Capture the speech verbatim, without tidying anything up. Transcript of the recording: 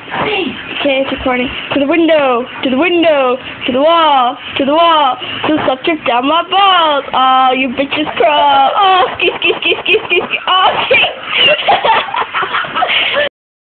Okay, it's recording. To the window, to the window, to the wall, to the wall. So stop trip down my balls. Oh, you bitches crawl. Oh, ski, ski, ski, ski, ski,